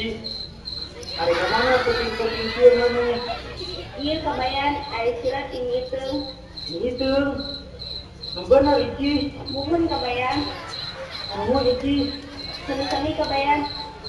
Hari kemana penting-penting sih namanya? Iya kabayan, air sirat ini itu. Itu, benar Iki. Bukan kabayan, Kamu Iki. seni-seni kabayan.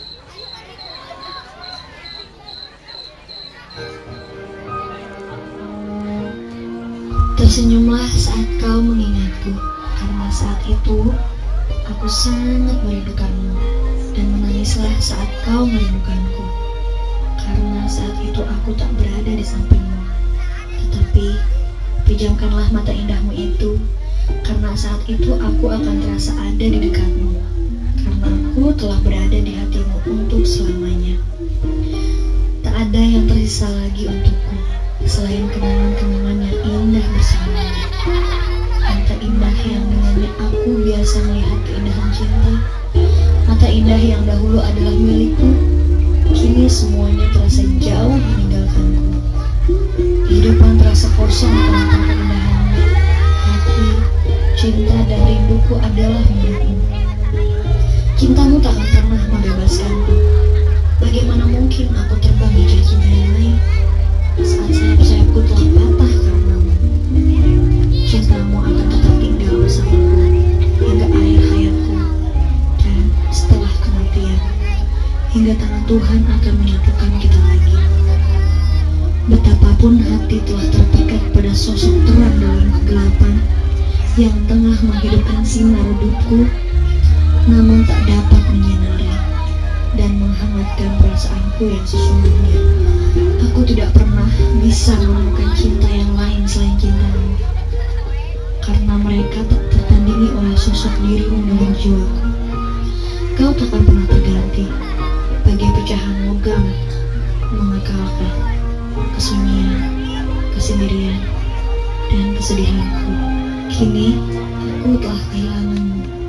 Tersenyumlah saat kau mengingatku, karena saat itu aku sangat merindukanmu. Dan menangislah saat kau merindukanku, karena saat itu aku tak berada di sampingmu. Tetapi pejamkanlah mata indahmu itu, karena saat itu aku akan terasa ada di dekatmu, karena aku telah berada di hatimu untuk selamanya. Tak ada yang tersisa lagi untukku selain kenangan-kenangan yang indah bersamanya. Mata indah yang dengannya aku biasa melihat keindahan cinta. Mata indah yang dahulu adalah milikku, kini semuanya terasa jauh meninggalkanku. Kehidupan terasa kosong tanpa keindahanmu. Hati, cinta dan rinduku adalah milikmu. Cintamu tak akan pernah membebaskanku. Bagaimana mungkin aku terbang di cinta yang lain saat sayap-sayapku telah patah karenamu? Cintamu akan tetap tinggal bersamaku hingga akhir hayatku, dan setelah kematian, hingga tangan Tuhan akan menyatukan kita lagi. Betapapun hati telah terpikat pada sosok terang dalam kegelapan yang tengah menghidupkan sinar redupku, namun tak dapat menyinari dan menghangatkan perasaanku yang sesungguhnya. Aku tidak pernah bisa menemukan cinta yang lain selain cintamu, karena mereka tak tertandingi oleh sosok dirimu dalam jiwaku. Kau takkan pernah terganti, bagai pecahan logam mengekalkan kesunyian, kesendirian, dan kesedihanku. Kini aku telah kehilanganmu.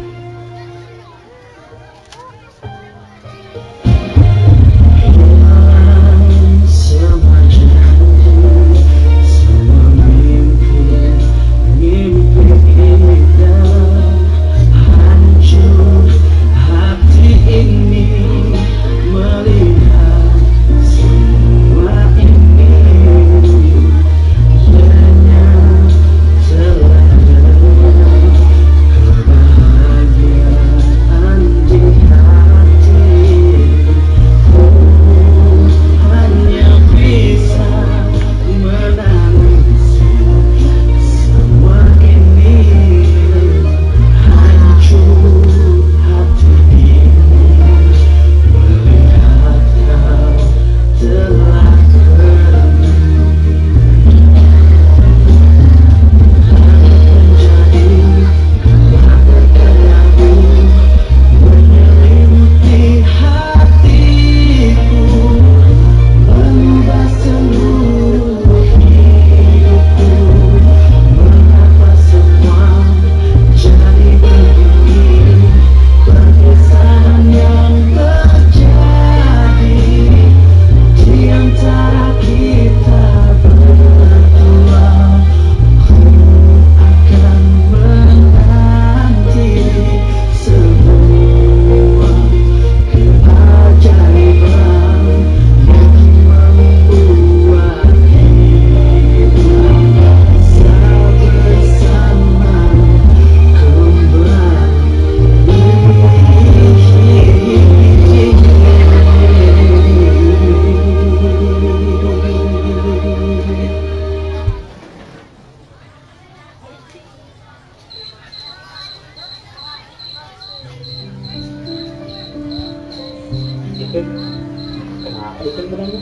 Kenapa itu sebenarnya?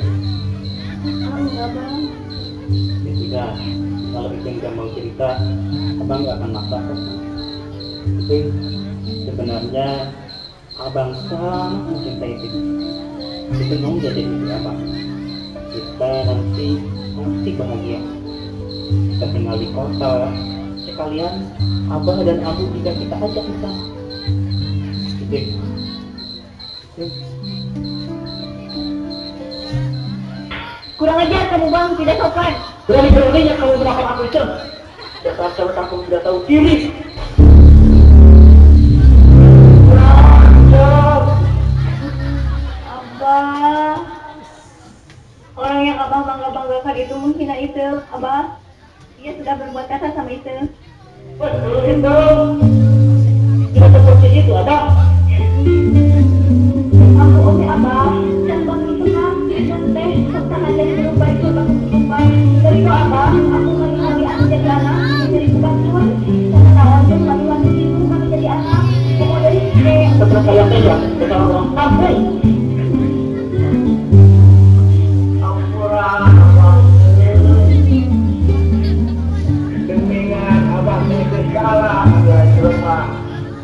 Enggak bang. Ya sudah, kalau itu gampang cerita, abang gak akan maksa kok. Tapi sebenarnya abang sangat mencintai itu. Itu mau jadi diri abang. Kita nanti pasti bahagia. Kita tinggal di kota, sekalian abah dan abu juga kita ajak ke sana. Gitu. Kurang ajar kamu bang, tidak sopan. Berani-beraninya kamu melakukan aku itu. Dasar cewek kampung tidak tahu diri. Abang.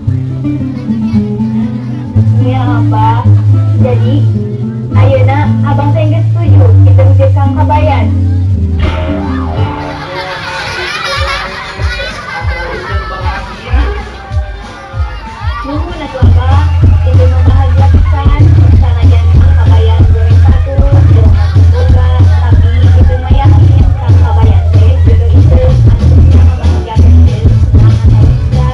Iya apa? Jadi, ayeuna abang teh geus setuju kita mikir Kang Kabayan. Nuhun atuh Abah, itu mah bahagia pisan. Sanajan Kang Kabayan goreng satu, goreng boga, tapi itu mah yakin Kang Kabayan teh jodoh itu anu bisa bahagia pisan. Sangat bisa.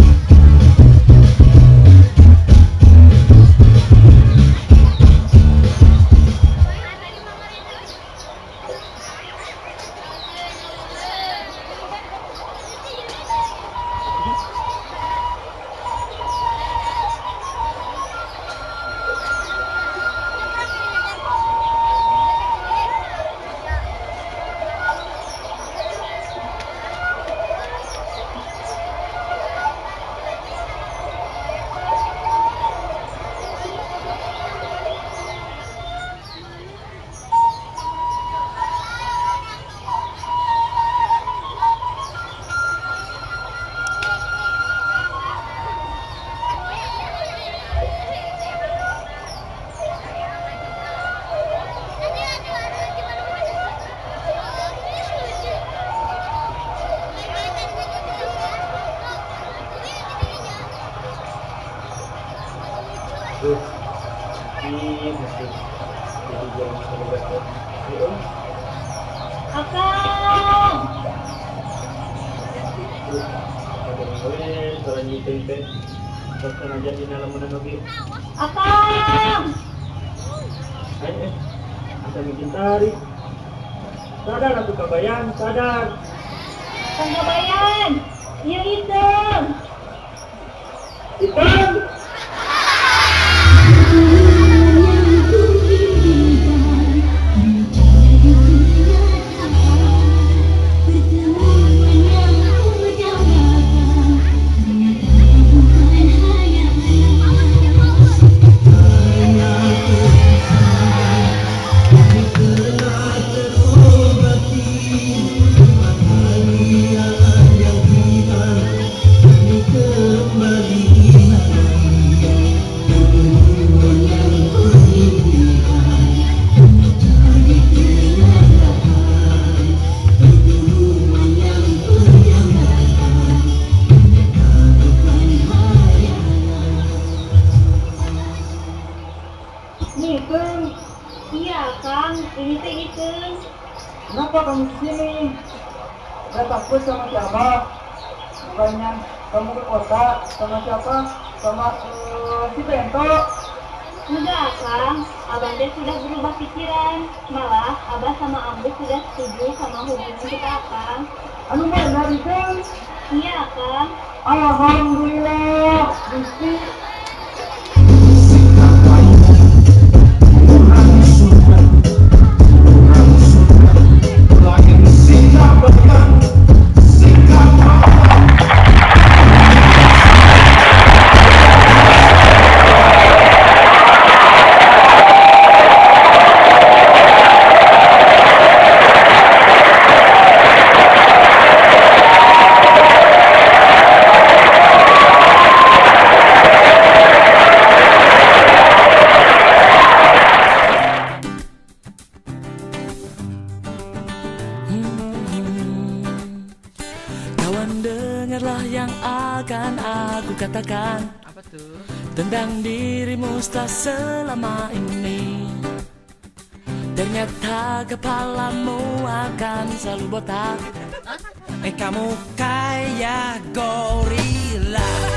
Akang! Akang! Asa bikin tarik. Sadar atuh Kabayan, sadar. Kang Kabayan! Ieu Item! Hitam. Nih, Kang. Iya, Kang. Ini teh Item. Kenapa kamu kesini? Saya takut sama siapa? Bukannya kamu ke kota sama siapa? Sama si Bento. Enggak, Kang. Abang teh sudah berubah pikiran. Malah, Abah sama Ambu sudah setuju sama hubungan kita, Kang. Anu benar itu? Iya, Kang. Alhamdulillah, Gusti. Kawan, dengarlah yang akan aku katakan. Apa tuh? Tentang dirimu setelah selama ini. Ternyata kepalamu akan selalu botak. Kamu kayak gorila.